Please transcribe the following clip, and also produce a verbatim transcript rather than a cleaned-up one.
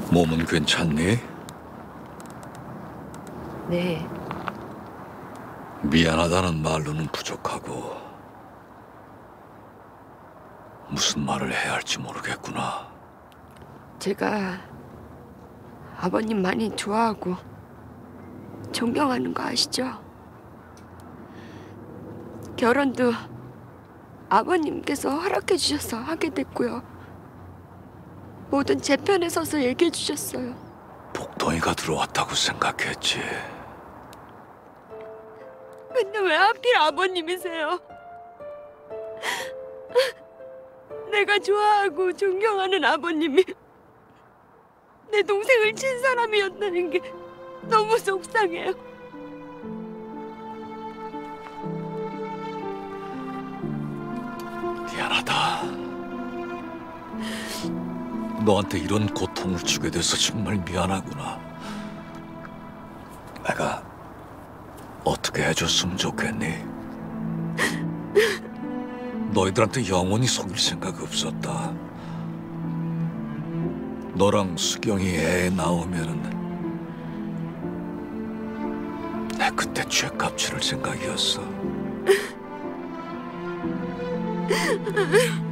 몸은 괜찮니? 네. 미안하다는 말로는 부족하고 무슨 말을 해야 할지 모르겠구나. 제가 아버님 많이 좋아하고 존경하는 거 아시죠? 결혼도 아버님께서 허락해 주셔서 하게 됐고요. 모든 제 편에 서서 얘기해 주셨어요. 복덩이가 들어왔다고 생각했지. 근데 왜 하필 아버님이세요? 내가 좋아하고 존경하는 아버님이 내 동생을 친 사람이었다는 게 너무 속상해요. 미안하다. 너한테 이런 고통을 주게 돼서 정말 미안하구나. 내가 어떻게 해줬으면 좋겠니? 너희들한테 영원히 속일 생각 없었다. 너랑 수경이 애 낳으면은 내 그때 죄값 치를 생각이었어.